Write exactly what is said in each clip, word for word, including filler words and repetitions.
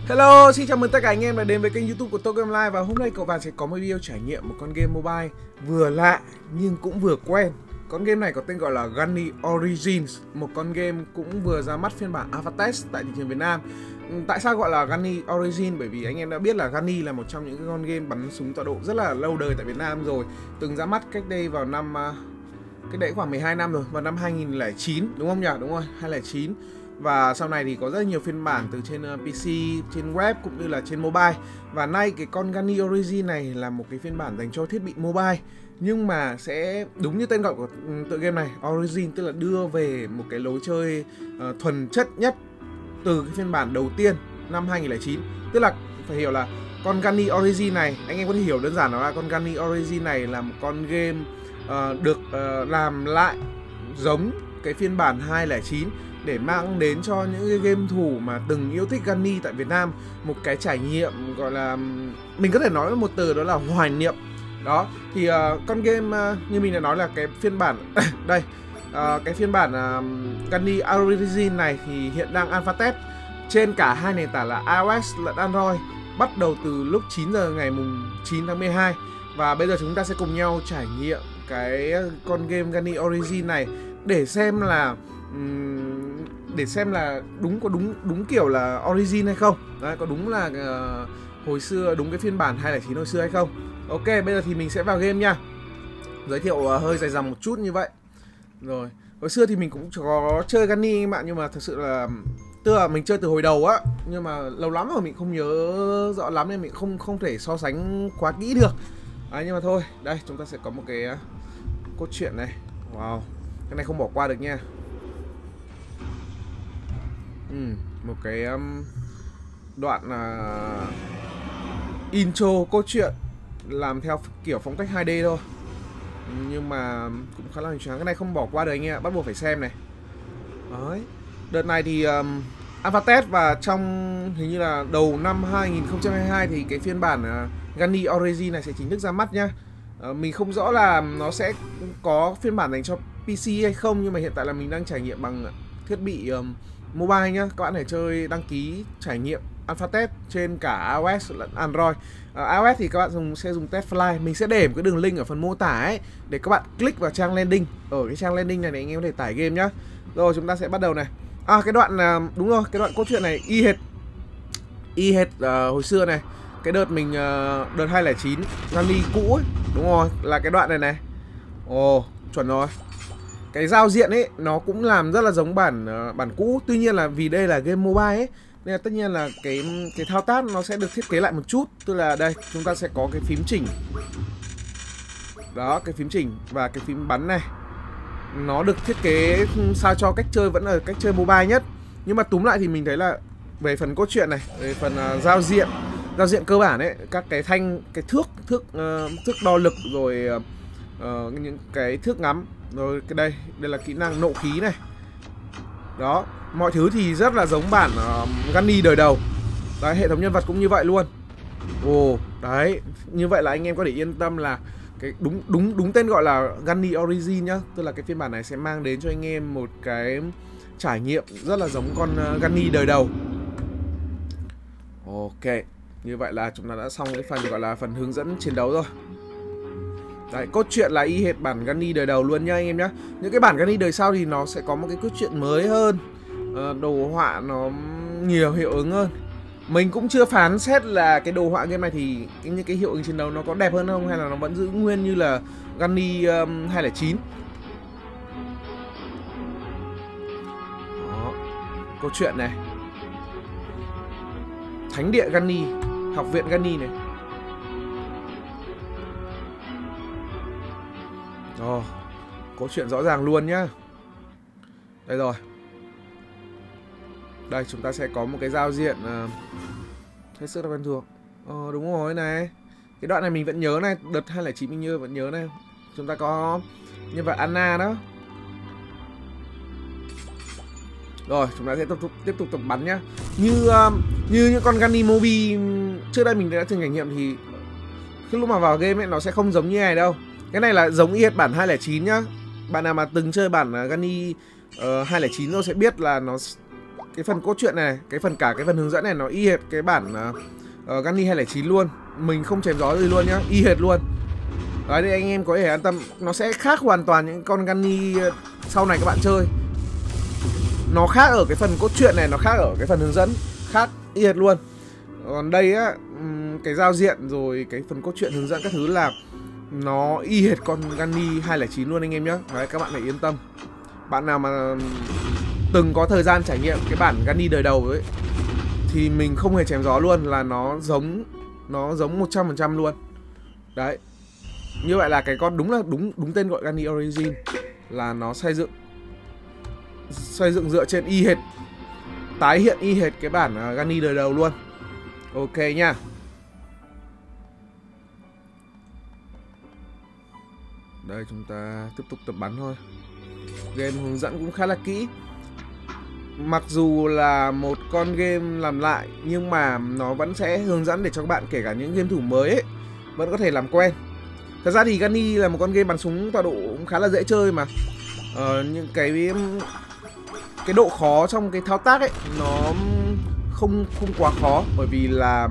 Hello, xin chào mừng tất cả anh em đã đến với kênh YouTube của Tô Game Live. Và hôm nay cậu bạn sẽ có một video trải nghiệm một con game mobile vừa lạ nhưng cũng vừa quen. Con game này có tên gọi là Gunny Origins, một con game cũng vừa ra mắt phiên bản alpha test tại thị trường Việt Nam. Tại sao gọi là Gunny Origins? Bởi vì anh em đã biết là Gunny là một trong những con game bắn súng tọa độ rất là lâu đời tại Việt Nam rồi. Từng ra mắt cách đây vào năm cách đấy khoảng mười hai năm rồi, vào năm hai nghìn lẻ chín đúng không nhỉ? Đúng rồi, hai nghìn lẻ chín. Và sau này thì có rất nhiều phiên bản từ trên pê xê, trên web cũng như là trên mobile. Và nay cái con Gunny Origins này là một cái phiên bản dành cho thiết bị mobile, nhưng mà sẽ đúng như tên gọi của tựa game này, Origin, tức là đưa về một cái lối chơi uh, thuần chất nhất từ cái phiên bản đầu tiên năm hai nghìn lẻ chín. Tức là phải hiểu là con Gunny Origins này, anh em có thể hiểu đơn giản là con Gunny Origins này là một con game uh, được uh, làm lại giống cái phiên bản hai nghìn lẻ chín để mang đến cho những cái game thủ mà từng yêu thích Gunny tại Việt Nam một cái trải nghiệm gọi là, mình có thể nói một từ đó là hoài niệm. Đó thì uh, con game uh, như mình đã nói là cái phiên bản đây uh, cái phiên bản uh, Gunny Origins này thì hiện đang alpha test trên cả hai nền tảng là iOS lẫn Android, bắt đầu từ lúc chín giờ ngày mùng chín tháng mười hai. Và bây giờ chúng ta sẽ cùng nhau trải nghiệm cái con game Gunny Origins này để xem là um, để xem là đúng có đúng đúng kiểu là Origin hay không. Đấy, có đúng là uh, hồi xưa đúng cái phiên bản hai nghìn lẻ chín hồi xưa hay không. Ok, bây giờ thì mình sẽ vào game nha. Giới thiệu uh, hơi dài dòng một chút như vậy. Rồi, hồi xưa thì mình cũng có chơi Gunny các bạn, nhưng mà thật sự là tức là mình chơi từ hồi đầu á, nhưng mà lâu lắm rồi mình không nhớ rõ lắm nên mình không không thể so sánh quá kỹ được. Đấy, nhưng mà thôi, đây chúng ta sẽ có một cái uh, cốt truyện này. Wow, cái này không bỏ qua được nha. Ừ, một cái um, đoạn uh, intro cốt truyện làm theo kiểu phong cách hai D thôi, nhưng mà cũng khá là hoành tráng. Cái này không bỏ qua được anh em, bắt buộc phải xem này. Đấy, đợt này thì um, alpha test, và trong hình như là đầu năm hai nghìn không trăm hai mươi hai thì cái phiên bản uh, Gunny Origins này sẽ chính thức ra mắt nhá. uh, Mình không rõ là nó sẽ có phiên bản dành cho pê xê hay không, nhưng mà hiện tại là mình đang trải nghiệm bằng thiết bị um, mobile nhá. Các bạn hãy chơi, đăng ký trải nghiệm alpha test trên cả iOS lẫn Android. uh, iOS thì các bạn dùng, sẽ dùng test fly. Mình sẽ để một cái đường link ở phần mô tả ấy để các bạn click vào trang landing. Ở cái trang landing này để anh em có thể tải game nhá. Rồi chúng ta sẽ bắt đầu này. À, cái đoạn uh, đúng rồi, cái đoạn cốt truyện này y hệt y hệt uh, hồi xưa này. Cái đợt mình uh, đợt hai nghìn lẻ chín Gunny cũ ấy, đúng rồi, là cái đoạn này này. Ồ, chuẩn rồi. Cái giao diện ấy nó cũng làm rất là giống bản uh, bản cũ. Tuy nhiên là vì đây là game mobile ấy, nên là tất nhiên là cái cái thao tác nó sẽ được thiết kế lại một chút. Tức là đây, chúng ta sẽ có cái phím chỉnh. Đó, cái phím chỉnh và cái phím bắn này. Nó được thiết kế sao cho cách chơi vẫn là cách chơi mobile nhất. Nhưng mà túm lại thì mình thấy là về phần cốt truyện này, về phần uh, giao diện, giao diện cơ bản ấy, các cái thanh, cái thước, thước, uh, thước đo lực, rồi uh, uh, những cái thước ngắm, rồi cái đây, đây là kỹ năng nộ khí này. Đó, mọi thứ thì rất là giống bản uh, Gunny đời đầu. Đấy, hệ thống nhân vật cũng như vậy luôn. Ồ, đấy, như vậy là anh em có thể yên tâm là cái đúng đúng đúng tên gọi là Gunny Origins nhá. Tức là cái phiên bản này sẽ mang đến cho anh em một cái trải nghiệm rất là giống con uh, Gunny đời đầu. Ok, như vậy là chúng ta đã xong cái phần gọi là phần hướng dẫn chiến đấu rồi. Đấy, cốt truyện là y hệt bản Gunny đời đầu luôn nha anh em nhá. Những cái bản Gunny đời sau thì nó sẽ có một cái cốt truyện mới hơn, uh, đồ họa nó nhiều hiệu ứng hơn. Mình cũng chưa phán xét là cái đồ họa game này thì cái, những cái hiệu ứng chiến đấu nó có đẹp hơn không, hay là nó vẫn giữ nguyên như là Gunny um, hai nghìn lẻ chín. Đó, câu chuyện này. Thánh địa Gunny, học viện Gunny này. Ồ, câu chuyện rõ ràng luôn nhá. Đây rồi. Đây, chúng ta sẽ có một cái giao diện uh, hết sức là quen thuộc. Ờ, đúng rồi này. Cái đoạn này mình vẫn nhớ này. Đợt hai nghìn lẻ chín mình như vẫn nhớ này. Chúng ta có nhân vật Anna đó. Rồi, chúng ta sẽ tiếp tục tiếp tục tập bắn nhá. Như uh, như những con Gunny Mobile trước đây mình đã từng trải nghiệm thì khi lúc mà vào game ấy nó sẽ không giống như này đâu. Cái này là giống y hệt bản hai nghìn lẻ chín nhá. Bạn nào mà từng chơi bản uh, Gunny uh, hai nghìn lẻ chín rồi sẽ biết là nó cái phần cốt truyện này, cái phần cả cái phần hướng dẫn này nó y hệt cái bản uh, uh, Gunny hai không chín luôn. Mình không chém gió gì luôn nhá, y hệt luôn. Đấy, thì anh em có thể an tâm. Nó sẽ khác hoàn toàn những con Gunny sau này các bạn chơi. Nó khác ở cái phần cốt truyện này, nó khác ở cái phần hướng dẫn, khác y hệt luôn. Còn đây á, cái giao diện rồi cái phần cốt truyện hướng dẫn các thứ là nó y hệt con Gunny hai không chín luôn anh em nhé. Đấy, các bạn phải yên tâm. Bạn nào mà từng có thời gian trải nghiệm cái bản Gunny đời đầu ấy thì mình không hề chém gió luôn, là nó giống nó giống một trăm phần trăm luôn. Đấy. Như vậy là cái con đúng là đúng đúng tên gọi Gunny Origin, là nó xây dựng xây dựng dựa trên y hệt, tái hiện y hệt cái bản uh, Gunny đời đầu luôn. Ok nha. Đây, chúng ta tiếp tục tập bắn thôi. Game hướng dẫn cũng khá là kỹ. Mặc dù là một con game làm lại nhưng mà nó vẫn sẽ hướng dẫn để cho các bạn, kể cả những game thủ mới ấy, vẫn có thể làm quen. Thật ra thì Gunny là một con game bắn súng tọa độ cũng khá là dễ chơi mà. Ờ, những cái cái độ khó trong cái thao tác ấy nó không không quá khó, bởi vì là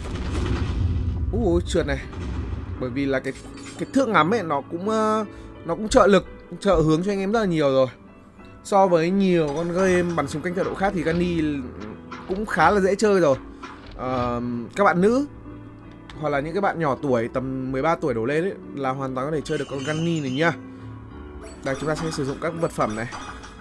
ui trượt này, bởi vì là cái cái thước ngắm ấy nó cũng nó cũng trợ lực, trợ hướng cho anh em rất là nhiều rồi. So với nhiều con game bắn súng canh tọa độ khác thì Gunny cũng khá là dễ chơi rồi. Ờ, các bạn nữ hoặc là những cái bạn nhỏ tuổi tầm mười ba tuổi đổ lên ấy là hoàn toàn có thể chơi được con Gunny này nhá. Đây, chúng ta sẽ sử dụng các vật phẩm này.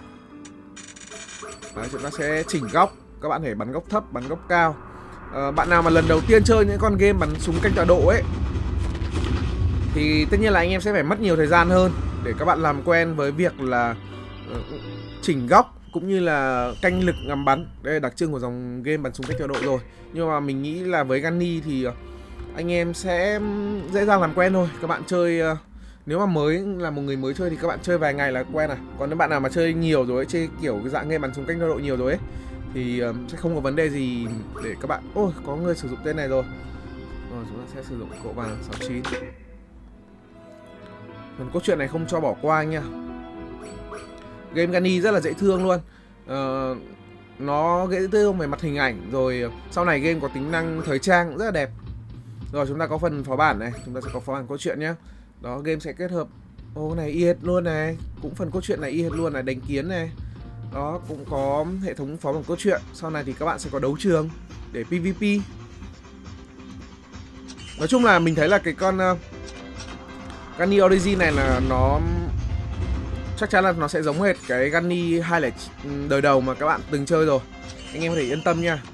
Đấy, chúng ta sẽ chỉnh góc. Các bạn thể bắn góc thấp, bắn góc cao. à, Bạn nào mà lần đầu tiên chơi những con game bắn súng canh tọa độ ấy thì tất nhiên là anh em sẽ phải mất nhiều thời gian hơn để các bạn làm quen với việc là uh, chỉnh góc cũng như là canh lực ngắm bắn. Đây là đặc trưng của dòng game bắn súng canh tọa độ rồi. Nhưng mà mình nghĩ là với Gunny thì uh, anh em sẽ dễ dàng làm quen thôi. Các bạn chơi uh, nếu mà mới là một người mới chơi thì các bạn chơi vài ngày là quen à. Còn nếu bạn nào mà chơi nhiều rồi ấy, chơi kiểu cái dạng game bắn súng canh tọa độ nhiều rồi ấy thì uh, sẽ không có vấn đề gì để các bạn. Ôi, có người sử dụng tên này rồi. Rồi, chúng ta sẽ sử dụng cỗ vàng sáu chín. Phần cốt truyện này không cho bỏ qua nha. Game Gunny rất là dễ thương luôn. uh, Nó dễ thương về mặt hình ảnh. Rồi sau này game có tính năng thời trang rất là đẹp. Rồi chúng ta có phần phó bản này. Chúng ta sẽ có phó bản cốt truyện nhé. Đó, game sẽ kết hợp. Ô này y hệt luôn này. Cũng phần cốt truyện này y hệt luôn này, đánh kiến này. Đó, cũng có hệ thống phó bản cốt truyện. Sau này thì các bạn sẽ có đấu trường để pê vê pê. Nói chung là mình thấy là cái con uh, Gunny Origin này là nó chắc chắn là nó sẽ giống hệt cái Gunny hai không đời đầu mà các bạn từng chơi rồi. Anh em có thể yên tâm nha.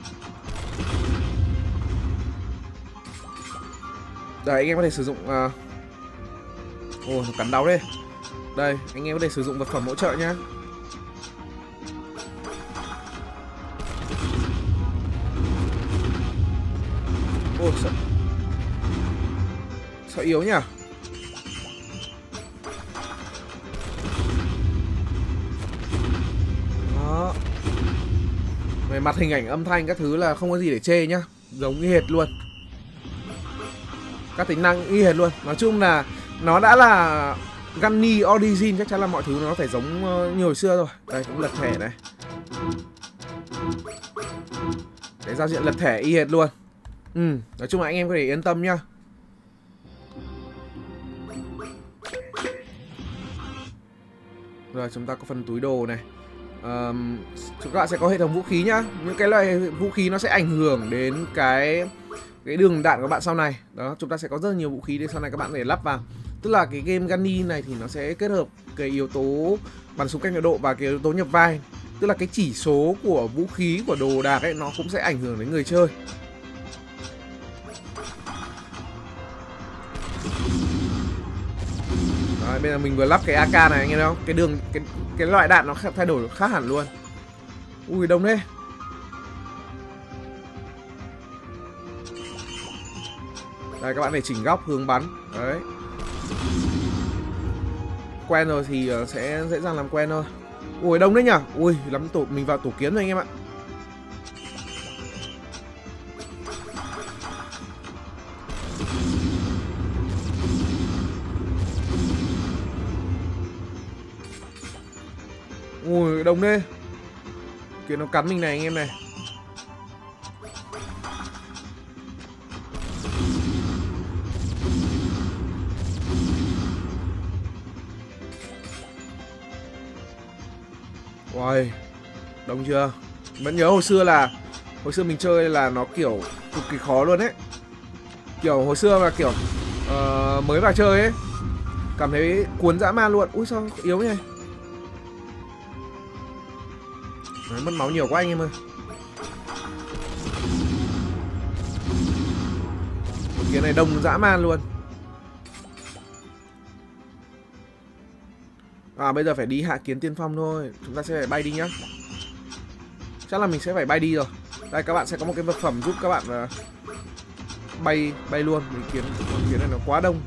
Đây, anh em có thể sử dụng uh... ồ, nó cắn đau đấy. Đây, anh em có thể sử dụng vật phẩm hỗ trợ nhá. Ồ, sợ sợ yếu nhỉ. Đó. Về mặt hình ảnh, âm thanh các thứ là không có gì để chê nhá. Giống y hệt luôn. Các tính năng y hệt luôn. Nói chung là nó đã là Gunny Origin, chắc chắn là mọi thứ nó phải giống như hồi xưa rồi. Đây, cũng lật thẻ này. Cái giao diện lật thẻ y hệt luôn. Ừ, nói chung là anh em có thể yên tâm nhá. Rồi, chúng ta có phần túi đồ này. um, Chúng ta sẽ có hệ thống vũ khí nhá. Những cái loại vũ khí nó sẽ ảnh hưởng đến cái cái đường đạn của bạn sau này. Đó, chúng ta sẽ có rất nhiều vũ khí để sau này các bạn có thể lắp vào. Tức là cái game Gunny này thì nó sẽ kết hợp cái yếu tố bắn súng canh tọa độ và cái yếu tố nhập vai. Tức là cái chỉ số của vũ khí, của đồ đạc ấy, nó cũng sẽ ảnh hưởng đến người chơi. Đấy, bây giờ mình vừa lắp cái a ca này anh em thấy không? Cái đường, cái, cái loại đạn nó thay đổi khác hẳn luôn. Ui, đông thế. Đây, các bạn phải chỉnh góc, hướng bắn. Đấy. Quen rồi thì sẽ dễ dàng làm quen thôi. Ui, đông đấy nhỉ. Ui, lắm tổ, mình vào tổ kiến rồi anh em ạ. Ui, đông đấy. Kiến nó cắn mình này anh em này. Uầy, đông chưa? Vẫn nhớ hồi xưa là hồi xưa mình chơi là nó kiểu cực kỳ khó luôn ấy. Kiểu hồi xưa là kiểu uh, mới vào chơi ấy, cảm thấy cuốn dã man luôn. Ui sao yếu nhỉ? Đấy, mất máu nhiều quá anh em ơi. Cái này đông dã man luôn. À bây giờ phải đi hạ kiến tiên phong thôi. Chúng ta sẽ phải bay đi nhá. Chắc là mình sẽ phải bay đi rồi. Đây các bạn sẽ có một cái vật phẩm giúp các bạn uh, bay bay luôn. Vì kiến kiến này nó quá đông.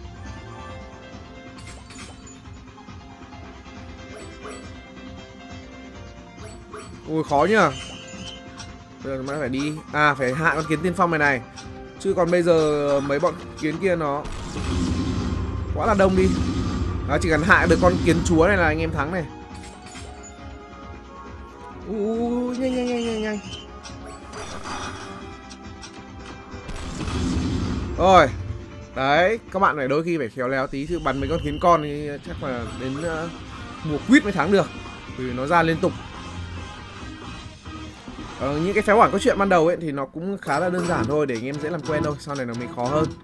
Ui khó nhá. Bây giờ chúng ta phải đi. À phải hạ con kiến tiên phong này này. Chứ còn bây giờ mấy bọn kiến kia nó quá là đông đi. Đó, chỉ cần hạ được con kiến chúa này là anh em thắng này. Ui nhanh nhanh nhanh nhanh nhanh. Rồi. Đấy, các bạn này đôi khi phải khéo léo tí, chứ bắn mấy con kiến con thì chắc là đến uh, mùa quýt mới thắng được. Vì nó ra liên tục. Ờ, những cái phép hoảng câu chuyện ban đầu ấy thì nó cũng khá là đơn giản thôi, để anh em dễ làm quen thôi, sau này nó mới khó hơn.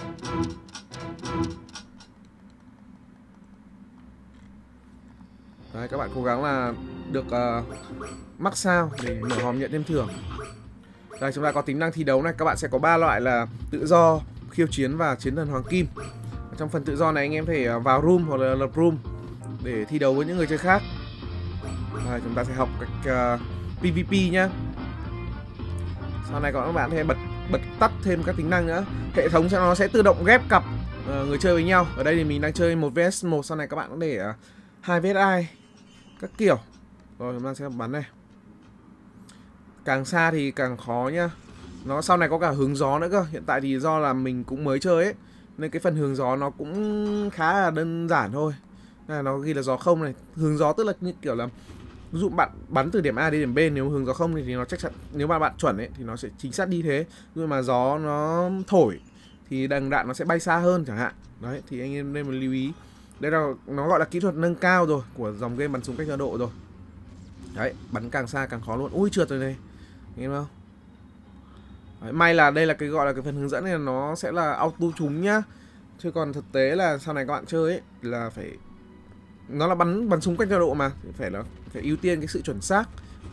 Đấy, các bạn cố gắng là được uh, mắc sao để mở hòm nhận thêm thưởng. Đây chúng ta có tính năng thi đấu này, các bạn sẽ có ba loại là tự do, khiêu chiến và chiến thần hoàng kim. Trong phần tự do này anh em thể vào room hoặc là lập room để thi đấu với những người chơi khác. Đây, chúng ta sẽ học cách uh, pê vê pê nhá. Sau này các bạn thể bật bật tắt thêm các tính năng nữa. Hệ thống sẽ nó sẽ tự động ghép cặp uh, người chơi với nhau. Ở đây thì mình đang chơi một vs một, sau này các bạn có để uh, hai vs hai các kiểu. Rồi chúng ta sẽ bắn này. Càng xa thì càng khó nhá. Nó sau này có cả hướng gió nữa cơ. Hiện tại thì do là mình cũng mới chơi ấy, nên cái phần hướng gió nó cũng khá là đơn giản thôi. Đây, nó ghi là gió không này. Hướng gió tức là như kiểu là ví dụ bạn bắn từ điểm A đến điểm B, nếu hướng gió không thì nó chắc chắn, nếu mà bạn chuẩn ấy thì nó sẽ chính xác đi thế. Nhưng mà gió nó thổi thì đằng đạn nó sẽ bay xa hơn chẳng hạn. Đấy thì anh em nên mà lưu ý. Đây là nó gọi là kỹ thuật nâng cao rồi của dòng game bắn súng cách xa độ rồi. Đấy, bắn càng xa càng khó luôn. Ui trượt rồi này. Nghe không? Đấy, may là đây là cái gọi là cái phần hướng dẫn này nó sẽ là auto trúng nhá. Chứ còn thực tế là sau này các bạn chơi ấy là phải, nó là bắn bắn súng cách xa độ mà, phải là phải ưu tiên cái sự chuẩn xác.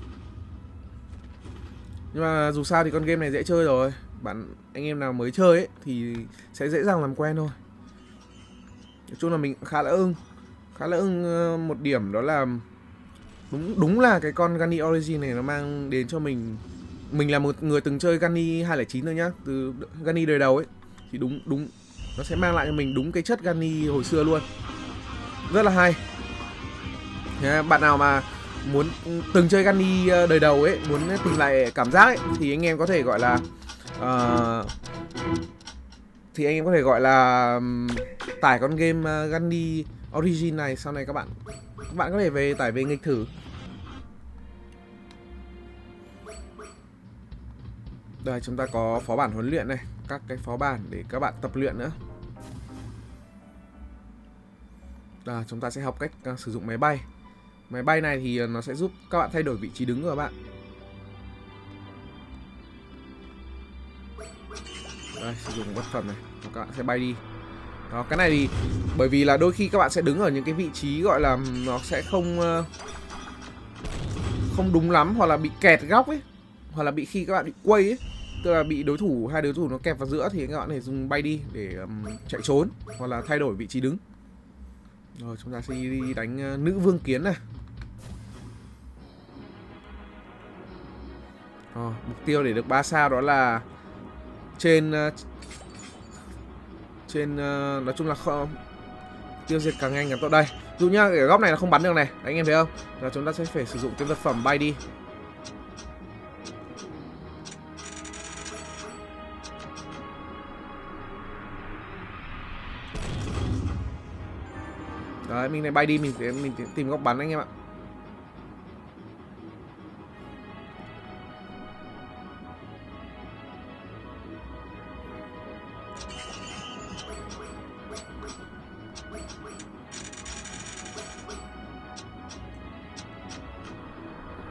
Nhưng mà dù sao thì con game này dễ chơi rồi. Bạn anh em nào mới chơi ấy thì sẽ dễ dàng làm quen thôi. Nói chung là mình khá là ưng Khá là ưng một điểm đó là Đúng đúng là cái con Gunny Origin này nó mang đến cho mình. Mình là một người từng chơi Gunny hai không chín rồi nhá. Từ Gunny đời đầu ấy. Thì đúng đúng nó sẽ mang lại cho mình đúng cái chất Gunny hồi xưa luôn. Rất là hay. Bạn nào mà muốn từng chơi Gunny đời đầu ấy, muốn tìm lại cảm giác ấy, thì anh em có thể gọi là uh, Thì anh em có thể gọi là um, tải con game uh, Gunny Origin này. Sau này các bạn Các bạn có thể về tải về nghịch thử. Đây chúng ta có phó bản huấn luyện này, các cái phó bản để các bạn tập luyện nữa. Đây, chúng ta sẽ học cách uh, sử dụng máy bay. Máy bay này thì nó sẽ giúp các bạn thay đổi vị trí đứng của các bạn. Đây, sử dụng vật phẩm này, các bạn sẽ bay đi. Đó, cái này thì bởi vì là đôi khi các bạn sẽ đứng ở những cái vị trí gọi là nó sẽ không uh, không đúng lắm, hoặc là bị kẹt góc ấy, hoặc là bị khi các bạn bị quay ấy, tức là bị đối thủ hai đối thủ nó kẹp vào giữa, thì các bạn có thể dùng bay đi để um, chạy trốn hoặc là thay đổi vị trí đứng. Rồi chúng ta sẽ đi đánh uh, nữ vương kiến này. Rồi, mục tiêu để được ba sao đó là trên uh, trên uh, nói chung là không, tiêu diệt càng nhanh càng tốt. Đây dù nhá, ở góc này là không bắn được này, anh em thấy không? Là chúng ta sẽ phải sử dụng cái vật phẩm bay đi. Đấy, mình này bay đi, mình sẽ mình tìm góc bắn anh em ạ.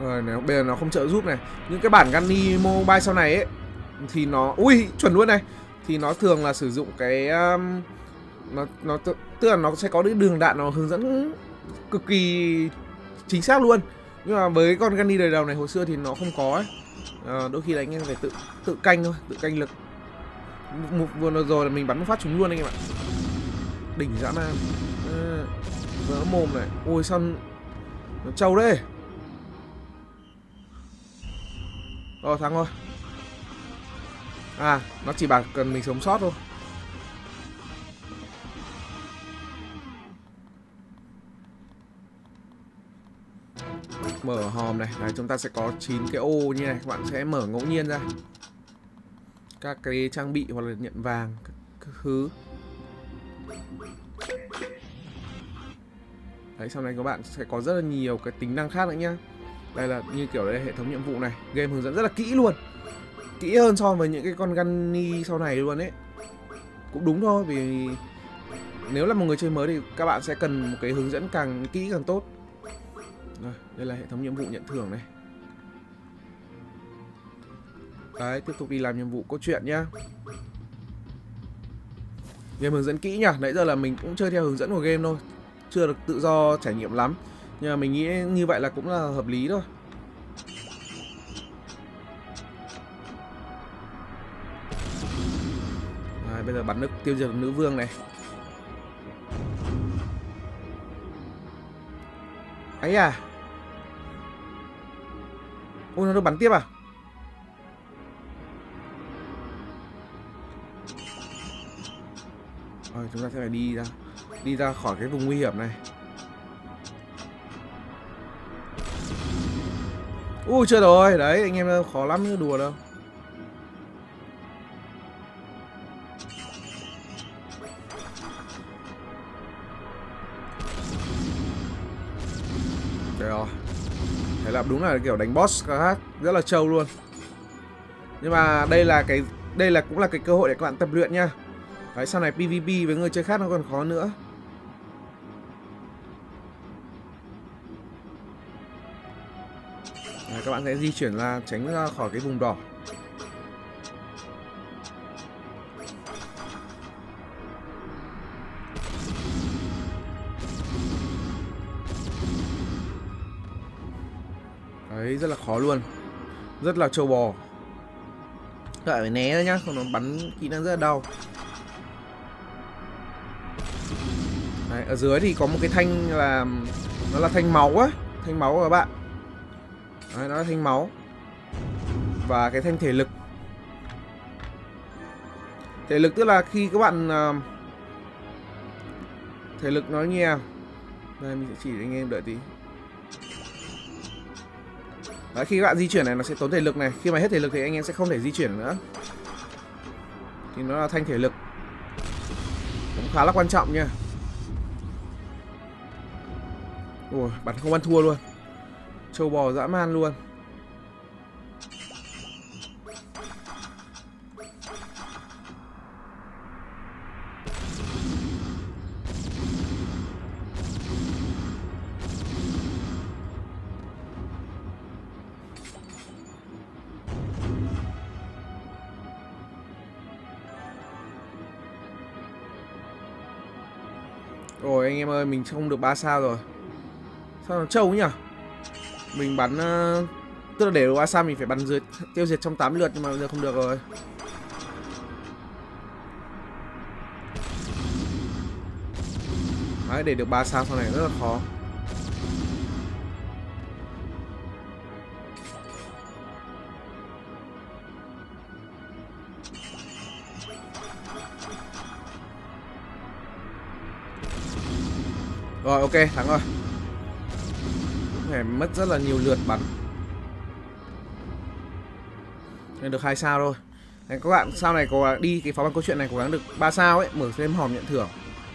Rồi nó, bây giờ nó không trợ giúp này. Những cái bản Gunny Mobile sau này ấy thì nó, ui chuẩn luôn này, thì nó thường là sử dụng cái um, nó nó tức là nó sẽ có những đường đạn nó hướng dẫn cực kỳ chính xác luôn. Nhưng mà với con Gunny đời đầu này hồi xưa thì nó không có ấy. À, đôi khi là anh em phải tự tự canh thôi, tự canh lực. Một vừa rồi là mình bắn một phát trúng luôn anh em ạ. Đỉnh dã man. À, vỡ mồm này. Ôi sao nó trâu đấy. Rồi thắng rồi. À nó chỉ bảo cần mình sống sót thôi. Mở hòm này. Đấy, chúng ta sẽ có chín cái ô như này. Các bạn sẽ mở ngẫu nhiên ra các cái trang bị hoặc là nhận vàng các thứ. Đấy, sau này các bạn sẽ có rất là nhiều cái tính năng khác nữa nhá. Đây là như kiểu đây hệ thống nhiệm vụ này, game hướng dẫn rất là kỹ luôn, kỹ hơn so với những cái con Gunny sau này luôn ấy. Cũng đúng thôi, vì nếu là một người chơi mới thì các bạn sẽ cần một cái hướng dẫn càng kỹ càng tốt. Rồi, đây là hệ thống nhiệm vụ nhận thưởng này. Đấy, tiếp tục đi làm nhiệm vụ cốt truyện nhá. Game hướng dẫn kỹ nhá. Nãy giờ là mình cũng chơi theo hướng dẫn của game thôi, chưa được tự do trải nghiệm lắm. Nhưng mà mình nghĩ như vậy là cũng là hợp lý thôi. Đấy, bây giờ bắn được tiêu diệt được nữ vương này. Ấy à. Ôi nó được bắn tiếp à. Rồi chúng ta sẽ phải đi ra Đi ra khỏi cái vùng nguy hiểm này. Ui chưa rồi. Đấy anh em khó lắm chứ đùa đâu. Đây rồi. Thế là đúng là kiểu đánh boss khác rất là trâu luôn. Nhưng mà đây là cái Đây là cũng là cái cơ hội để các bạn tập luyện nha. Đấy, sau này pê vê pê với người chơi khác nó còn khó nữa. Đấy, các bạn sẽ di chuyển ra tránh ra khỏi cái vùng đỏ. Đấy, rất là khó luôn. Rất là trâu bò. Các bạn phải né ra nhá, không nó bắn kỹ năng rất là đau. Đấy, ở dưới thì có một cái thanh là nó là thanh máu á, thanh máu của các bạn. Đấy, nó là thanh máu. Và cái thanh thể lực. Thể lực tức là khi các bạn uh, thể lực nói nhiều. Đây mình sẽ chỉ anh em đợi tí. Đấy, khi các bạn di chuyển này nó sẽ tốn thể lực này. Khi mà hết thể lực thì anh em sẽ không thể di chuyển nữa. Thì nó là thanh thể lực. Cũng khá là quan trọng nha. Ủa, bắn không ăn thua luôn. Trâu bò dã man luôn. Rồi anh em ơi, mình không được ba sao rồi. Sao nó trâu nhỉ? Mình bắn uh, tức là để được ba sao mình phải bắn dưới tiêu diệt trong tám lượt, nhưng mà bây giờ không được rồi. Đấy, để được ba sao sau này rất là khó. Rồi ok, thắng rồi. Phải mất rất là nhiều lượt bắn. Nên được hai sao thôi. Đấy, các bạn sau này cố gắng đi cái pháo băng câu chuyện này cố gắng được ba sao ấy, mở thêm hòm nhận thưởng.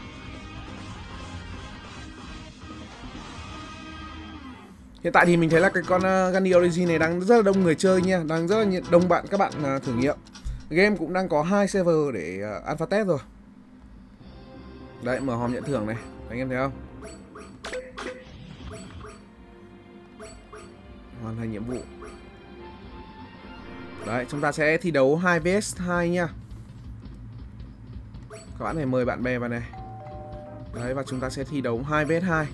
Hiện tại thì mình thấy là cái con uh, Gunny Origin này đang rất là đông người chơi nha, đang rất là đông bạn các bạn uh, thử nghiệm. Game cũng đang có hai server để uh, alpha test rồi. Đấy, mở hòm nhận thưởng này, anh em thấy không? hoàn thành nhiệm vụ. Đấy, chúng ta sẽ thi đấu hai vs hai nha. Các bạn hãy mời bạn bè vào này. Đấy, và chúng ta sẽ thi đấu hai vs hai.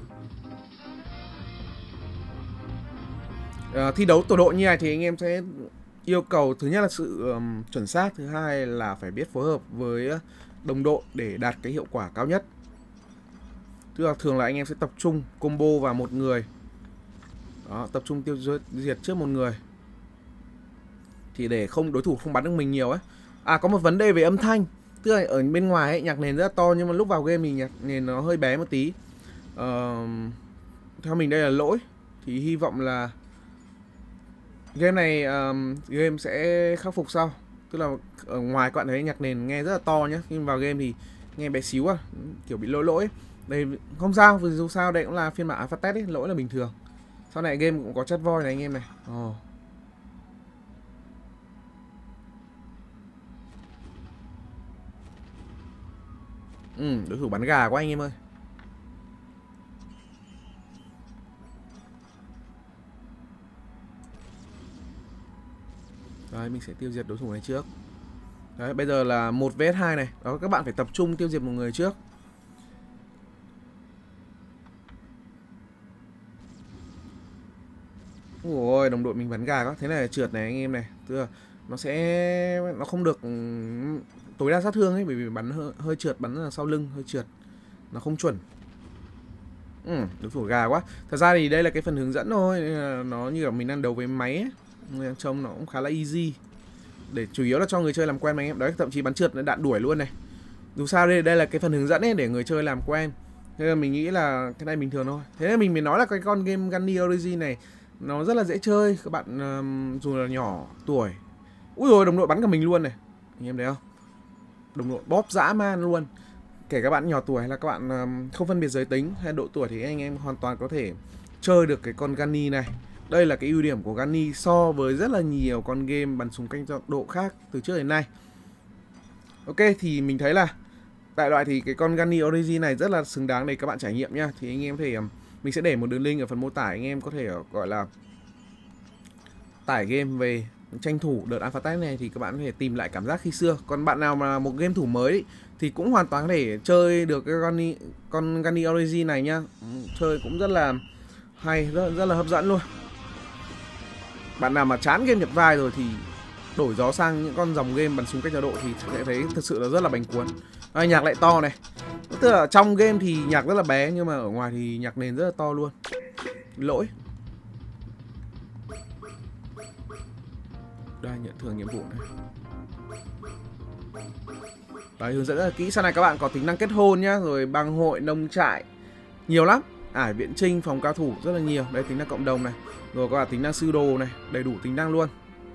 À, thi đấu tổ đội như này thì anh em sẽ yêu cầu thứ nhất là sự um, chuẩn xác, thứ hai là phải biết phối hợp với đồng đội để đạt cái hiệu quả cao nhất. Tức là thường là anh em sẽ tập trung combo vào một người. Đó, tập trung tiêu diệt trước một người. Thì để không đối thủ không bắn được mình nhiều ấy. À, có một vấn đề về âm thanh. Tức là ở bên ngoài ấy, nhạc nền rất là to, nhưng mà lúc vào game thì nhạc nền nó hơi bé một tí. uh, Theo mình đây là lỗi. Thì hy vọng là game này um, game sẽ khắc phục sau. Tức là ở ngoài các bạn thấy nhạc nền nghe rất là to nhé, nhưng vào game thì nghe bé xíu à, kiểu bị lỗi lỗi. Đây không sao, vì dù sao đây cũng là phiên bản alpha test ấy, lỗi là bình thường. Sau này game cũng có chat voice này anh em này. Oh. Ừ, đối thủ bắn gà quá anh em ơi. Đấy, mình sẽ tiêu diệt đối thủ này trước. Đấy, bây giờ là một vs hai này. Đó, các bạn phải tập trung tiêu diệt một người trước. Ôi, đồng đội mình bắn gà quá. Thế này là trượt này anh em này. Tức là nó sẽ nó không được tối đa sát thương ấy, bởi vì bắn hơi, hơi trượt, bắn ở sau lưng hơi trượt, nó không chuẩn. Ừ, đối thủ gà quá. Thật ra thì đây là cái phần hướng dẫn thôi, nó như là mình đang đấu với máy ấy. Trông nó cũng khá là easy, để chủ yếu là cho người chơi làm quen mà anh em. Đấy, thậm chí bắn trượt đạn đuổi luôn này. Dù sao đây đây là cái phần hướng dẫn ấy để người chơi làm quen. Thế là mình nghĩ là cái này bình thường thôi. Thế nên mình mới nói là cái con game Gunny Origin này nó rất là dễ chơi. Các bạn um, dù là nhỏ tuổi. Úi rồi, đồng đội bắn cả mình luôn này. Anh em thấy không? Đồng đội bóp dã man luôn. Kể các bạn nhỏ tuổi hay là các bạn um, không phân biệt giới tính hay độ tuổi thì anh em hoàn toàn có thể chơi được cái con Gunny này. Đây là cái ưu điểm của Gunny so với rất là nhiều con game bắn súng canh độ khác từ trước đến nay. Ok, thì mình thấy là đại loại thì cái con Gunny Origin này rất là xứng đáng để các bạn trải nghiệm nhá. Thì anh em có thể, mình sẽ để một đường link ở phần mô tả, anh em có thể gọi là tải game về, tranh thủ đợt alpha test này thì các bạn có thể tìm lại cảm giác khi xưa. Còn bạn nào mà một game thủ mới ấy, thì cũng hoàn toàn có thể chơi được cái Gunny, con Gunny Origin này nhá. Chơi cũng rất là hay, rất, rất là hấp dẫn luôn. Bạn nào mà chán game nhập vai rồi thì đổi gió sang những con dòng game bắn súng cách cao độ thì sẽ thấy thật sự là rất là bánh cuốn. À, nhạc lại to này. Tức là trong game thì nhạc rất là bé, nhưng mà ở ngoài thì nhạc nền rất là to luôn. Lỗi. Đây, nhận thưởng nhiệm vụ này. Đấy, hướng dẫn rất là kỹ. Sau này các bạn có tính năng kết hôn nhá, rồi bang hội, nông trại, nhiều lắm. Ải viện trinh, phòng cao thủ rất là nhiều. Đây, tính năng cộng đồng này. Rồi có cả tính năng sư đồ này, đầy đủ tính năng luôn.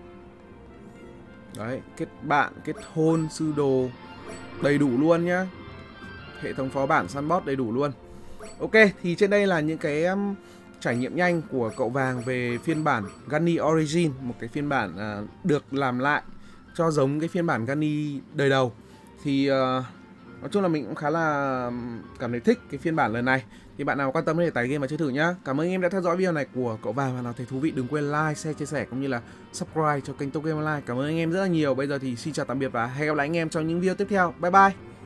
Đấy, kết bạn, kết hôn, sư đồ đầy đủ luôn nhá. Hệ thống phó bản sandbox đầy đủ luôn. Ok, thì trên đây là những cái um, trải nghiệm nhanh của cậu vàng về phiên bản Gunny Origin, một cái phiên bản uh, được làm lại cho giống cái phiên bản Gunny đời đầu. Thì uh, nói chung là mình cũng khá là cảm thấy thích cái phiên bản lần này. Thì bạn nào quan tâm thì tải game và chơi thử nhá. Cảm ơn anh em đã theo dõi video này của cậu vàng, và nào thấy thú vị đừng quên like, share, chia sẻ cũng như là subscribe cho kênh Top Game Online. Cảm ơn anh em rất là nhiều. Bây giờ thì xin chào tạm biệt và hẹn gặp lại anh em trong những video tiếp theo. Bye bye.